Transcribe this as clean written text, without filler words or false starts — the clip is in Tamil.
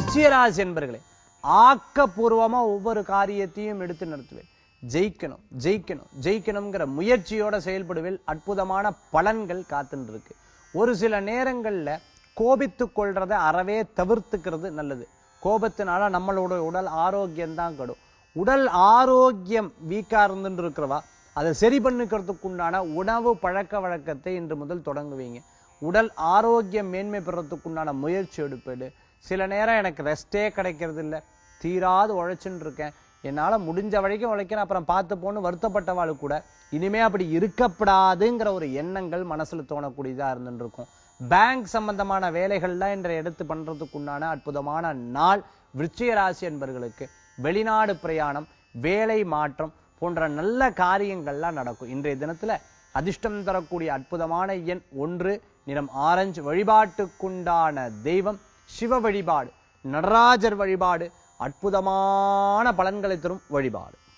விருச்சிக ராசி என்பர்களே, ஆக்கப்பூர்வமா ஒவ்வொரு காரியத்தையும் எடுத்து நடத்துவேன். ஜெயிக்கணும் ஜெயிக்கணும் ஜெயிக்கணுங்கிற முயற்சியோட செயல்படுவேன். அற்புதமான பலன்கள் காத்துட்டு இருக்கு. ஒரு சில நேரங்கள்ல கோபித்துக் கொள்றதை அறவே தவிர்த்துக்கிறது நல்லது. கோபத்தினால நம்மளோட உடல் ஆரோக்கியம் தான் கெடும். உடல் ஆரோக்கியம் வீக்கா இருந்துட்டு இருக்கிறவா அதை சரி பண்ணிக்கிறதுக்கு உண்டான உணவு பழக்க வழக்கத்தை இன்று முதல் தொடங்குவீங்க. உடல் ஆரோக்கியம் மேன்மை பெறத்துக்கு உண்டான முயற்சி எடுப்பேடு. சில நேரம் எனக்கு ரெஸ்டே கிடைக்கிறது இல்லை, தீராது உழைச்சுன்னு இருக்கேன், என்னால முடிஞ்ச வரைக்கும் உழைக்கிறேன், அப்புறம் பார்த்து போன்னு வருத்தப்பட்டவாள் கூட இனிமே அப்படி இருக்கப்படாதுங்கிற ஒரு எண்ணங்கள் மனசுல தோணக்கூடியதா இருந்துட்டு இருக்கும். பேங்க் சம்பந்தமான வேலைகள்லாம் இன்றைய எடுத்து பண்றதுக்கு உண்டான அற்புதமான நாள். விருச்சிக ராசி என்பவர்களுக்கு வெளிநாடு பிரயாணம், வேலை மாற்றம் போன்ற நல்ல காரியங்கள்லாம் நடக்கும். இன்றைய தினத்துல அதிர்ஷ்டம் தரக்கூடிய அற்புதமான எண் 1, நிறம் ஆரஞ்சு. வழிபாட்டுக்குண்டான தெய்வம் சிவ வழிபாடு, நடராஜர் வழிபாடு அற்புதமான பலன்களை தரும் வழிபாடு.